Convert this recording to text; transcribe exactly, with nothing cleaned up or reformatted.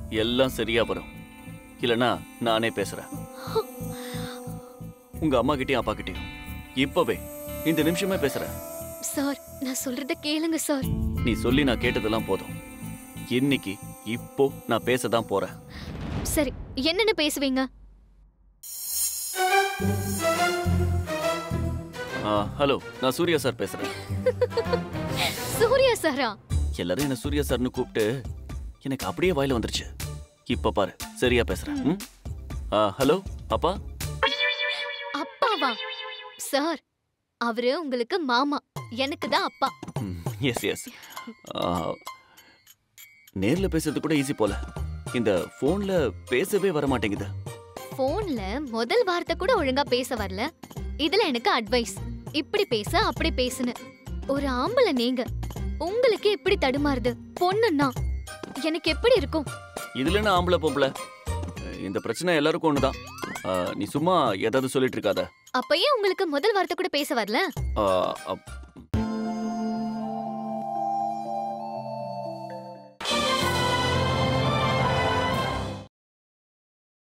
எல்லாம் சரியா வரும். இல்லனா நானே பேசுறேன். உங்க அம்மா கிட்டயும் அப்பா கிட்டயும் இப்பவே இந்த நிமிஷமே பேசுறேன். சார், நான் சொல்றத கேளுங்க சார். நீ சொல்லி நான் கேட்டதெல்லாம் போதும். இன்னைக்கு இப்போ நான் பேசதான் போறேன். சரி, என்னன்னு பேசுவீங்க? ஹலோ, நான் சூர்யா சார் பேசுறேன். சூர்யா சாரா? எல்லாரும் என்ன சூர்யா சார்னு கூப்பிட்டு எனக்கு அப்படியே வாயில வந்துருச்சு. இப்ப பாரு, சரியா பேசுறேன். ஹலோ அப்பா. அப்பாவா? சார், அவரு உங்களுக்கு மாமா, எனக்கு தான் அப்பா. Yes yes. நேர்ல பேசுறது கூட ஈஸி போல, இந்த போன்ல பேசவே வர மாட்டேங்குது. போன்ல முதல் வார்த்தை கூட ஒழுங்கா பேச வரல. இதுல எனக்கு அட்வைஸ், இப்படி பேச அப்படி பேசுன்னு. ஒரு ஆம்பளை நீங்க, உங்களுக்கு எப்படி தடுமாறுது? பொண்ணுன்னா எனக்கு எப்படி இருக்கும்? இதுல என்ன ஆம்பளை பொம்பளை, இந்த பிரச்சனை எல்லாருக்கும் ஒண்ணுதான். நீ சும்மா ஏதாவது சொல்லிட்டு இருக்காத. அப்பயே உங்களுக்கு முதல் வார்த்தை கூட பேச வரல?